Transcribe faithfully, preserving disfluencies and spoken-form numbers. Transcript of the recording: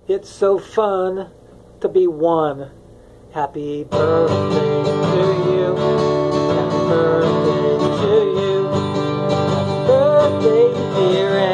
It's so fun to be one. Happy birthday to you. Happy birthday to you. Happy birthday, dear